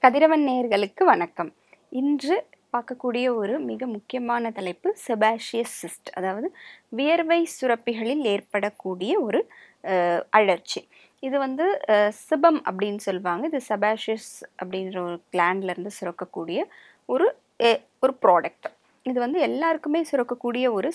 கதிரவன் நேயர்களுக்கு வணக்கம். இன்று பார்க்கக்கூடிய ஒரு மிக முக்கியமான தலைப்பு செபாஷியஸ் சிஸ்ட், அதாவது வியர்வை சுரப்பிகளில் ஏற்படக்கூடிய ஒரு அழற்சி. இது சிபம் அப்படின்னு சொல்லுவாங்க. இது செபாஷியஸ் அப்படின்ற ஒரு கிளாண்ட்லேருந்து சுரக்கக்கூடிய ஒரு ஒரு ப்ராடக்ட். இது எல்லாருக்குமே சுரக்கக்கூடிய ஒரு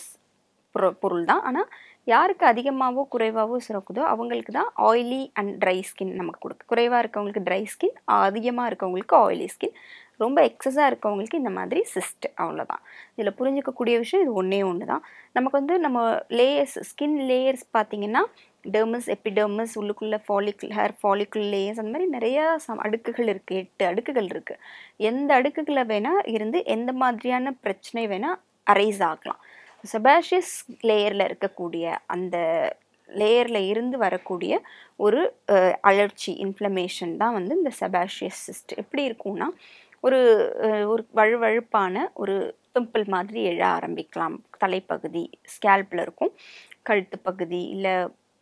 பொருள் தான். ஆனால் யாருக்கு அதிகமாகவோ குறைவாகவோ சுரக்குதோ அவங்களுக்கு தான் ஆயிலி அண்ட் ட்ரை ஸ்கின் நமக்கு கொடுக்கு. குறைவாக இருக்கவங்களுக்கு ட்ரை ஸ்கின், அதிகமாக இருக்கவங்களுக்கு ஆயிலி ஸ்கின், ரொம்ப எக்ஸஸாக இருக்கவங்களுக்கு இந்த மாதிரி சிஸ்ட். அவ்வளோதான். இதில் புரிஞ்சிக்கக்கூடிய விஷயம் இது ஒன்று தான். நமக்கு நம்ம லேயர்ஸ், ஸ்கின் லேயர்ஸ் பார்த்திங்கன்னா டெர்மஸ், எபிடெர்மஸ், உள்ளுக்குள்ளே ஃபாலிக்குல், ஹேர் ஃபாலிக்குல் லேயர்ஸ், அந்த மாதிரி நிறையா அடுக்குகள் இருக்குது. 8 அடுக்குகள் இருக்குது. எந்த அடுக்குகளை வேணால் இருந்து எந்த மாதிரியான பிரச்சனை வேணால் அரைஸ் ஆகலாம். செபாஷியஸ் லேயரில் இருக்கக்கூடிய அந்த லேயரில் இருந்து வரக்கூடிய ஒரு அழற்சி, இன்ஃப்ளமேஷன் தான் இந்த செபாஷியஸ் சிஸ்ட். எப்படி இருக்கும்னா ஒரு ஒரு வழுவழுப்பான ஒரு பிம்பிள் மாதிரி எழ ஆரம்பிக்கலாம். தலைப்பகுதி ஸ்கேல்பில் இருக்கும், கழுத்து பகுதி, இல்லை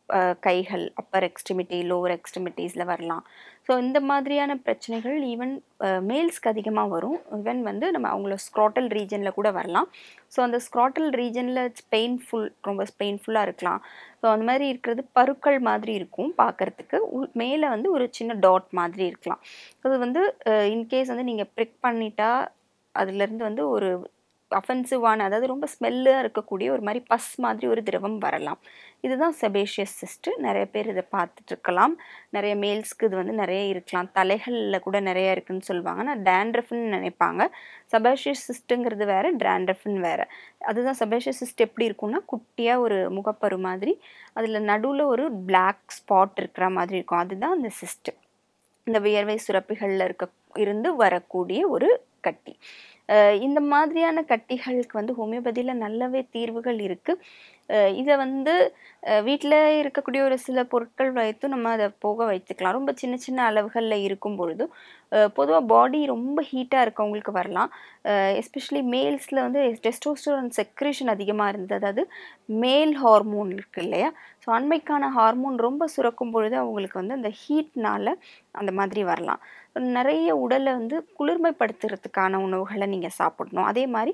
கைகள், அப்பர் எக்ஸ்ட்ரிமிட்டி, லோவர் எக்ஸ்ட்ரிமிட்டிஸில் வரலாம். ஸோ இந்த மாதிரியான பிரச்சனைகள் ஈவன் மேல்ஸ்க்கு அதிகமாக வரும். ஈவன் நம்ம அவங்கள ஸ்க்ராட்டல் ரீஜனில் கூட வரலாம். ஸோ அந்த ஸ்க்ராட்டல் ரீஜனில் இட்ஸ் பெயின்ஃபுல், ரொம்ப பெயின்ஃபுல்லாக இருக்கலாம். ஸோ அந்த மாதிரி இருக்கிறது பருக்கள் மாதிரி இருக்கும் பார்க்குறதுக்கு. மேலே ஒரு சின்ன டாட் மாதிரி இருக்கலாம். அது இன்கேஸ் நீங்கள் ப்ரிக் பண்ணிட்டா அதுலேருந்து ஒரு அஃபென்சிவான, அதாவது ரொம்ப ஸ்மெல்லாக இருக்கக்கூடிய ஒரு மாதிரி பஸ் மாதிரி ஒரு திரவம் வரலாம். இதுதான் செபாஷியஸ் சிஸ்ட்டு. நிறைய பேர் இதை பார்த்துட்ருக்கலாம். நிறைய மேல்ஸ்க்கு இது நிறைய இருக்கலாம். தலைகளில் கூட நிறைய இருக்குதுன்னு சொல்லுவாங்க. ஆனால் டேண்ட்ரஃப்னு நினைப்பாங்க. செபாஷியஸ் சிஸ்ட்டுங்கிறது வேறு, டேண்ட்ரஃப்னு வேறு. அதுதான் செபாஷியஸ் சிஸ்ட் எப்படி இருக்கும்னா குட்டியாக ஒரு முகப்பரு மாதிரி, அதில் நடுவில் ஒரு பிளாக் ஸ்பாட் இருக்கிற மாதிரி இருக்கும். அதுதான் அந்த சிஸ்ட்டு. இந்த வியர்வை சுரப்பிகளில் இருந்து வரக்கூடிய ஒரு கட்டி. இந்த மாதிரியான கட்டிகளுக்கு ஹோமியோபதியில் நல்லாவே தீர்வுகள் இருக்குது. இதை வீட்டில் இருக்கக்கூடிய ஒரு சில பொருட்கள் வைத்து நம்ம அதை போக வைத்துக்கலாம். ரொம்ப சின்ன சின்ன அளவுகளில் இருக்கும் பொழுது பொதுவாக பாடி ரொம்ப ஹீட்டாக இருக்கவங்களுக்கு வரலாம். எஸ்பெஷலி மேல்ஸில் டெஸ்டோஸ்டெரான் செக்ரேஷன் அதிகமாக இருந்தது, அதாவது மேல் ஹார்மோன் இருக்குது இல்லையா. ஸோ அண்மைக்கான ஹார்மோன் ரொம்ப சுரக்கும் பொழுது அவங்களுக்கு அந்த ஹீட்னால் அந்த மாதிரி வரலாம். நிறைய உடலை குளிர்மைப்படுத்துறதுக்கான உணவுகளை நீங்கள் சாப்பிடணும். அதே மாதிரி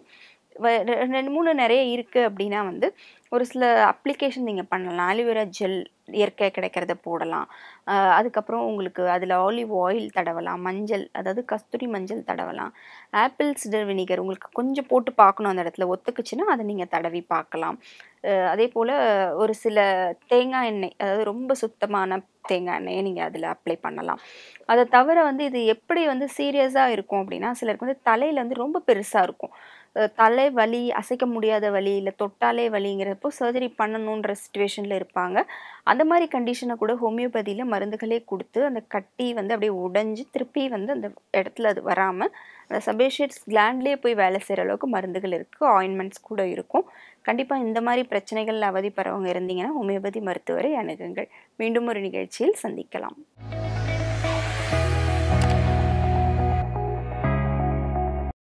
2-3 நிறைய இருக்குது அப்படின்னா ஒரு சில அப்ளிகேஷன் நீங்கள் பண்ணலாம். ஆலிவேரா ஜெல் இயற்கையாக கிடைக்கிறத போடலாம். அதுக்கப்புறம் உங்களுக்கு அதில் ஆலிவ் ஆயில் தடவலாம். மஞ்சள், அதாவது கஸ்தூரி மஞ்சள் தடவலாம். ஆப்பிள் சிடர் வினிகர் உங்களுக்கு கொஞ்சம் போட்டு பார்க்கணும், அந்த இடத்துல ஒத்துக்குச்சுன்னா அதை நீங்கள் தடவி பார்க்கலாம். அதே போல் ஒரு சில தேங்காய் எண்ணெய், அதாவது ரொம்ப சுத்தமான தேங்காய் எண்ணெயை நீங்கள் அதில் அப்ளை பண்ணலாம். அதை தவிர இது எப்படி சீரியஸாக இருக்கும் அப்படின்னா, சிலருக்கு தலையில் ரொம்ப பெருசாக இருக்கும். தலை வலி, அசைக்க முடியாத வலி, இல்லை தொட்டாலே வலிங்கிறப்போ சர்ஜரி பண்ணணுன்ற சிச்சுவேஷனில் இருப்பாங்க. அந்த மாதிரி கண்டிஷனை கூட ஹோமியோபதியில் மருந்துகளே கொடுத்து அந்த கட்டி அப்படியே உடைஞ்சி திருப்பி அந்த இடத்துல அது வராமல் அந்த செபாஷியஸ் கிளாண்ட்லேயே போய் வேலை செய்கிற அளவுக்கு மருந்துகள் இருக்குது. ஆயின்மெண்ட்ஸ் கூட இருக்கும். கண்டிப்பாக இந்த மாதிரி பிரச்சனைகள் அவதிப்படுறவங்க இருந்தீங்கன்னா ஹோமியோபதி மருத்துவரை அணுகுங்கள். மீண்டும் ஒரு நிகழ்ச்சியில் சந்திக்கலாம்.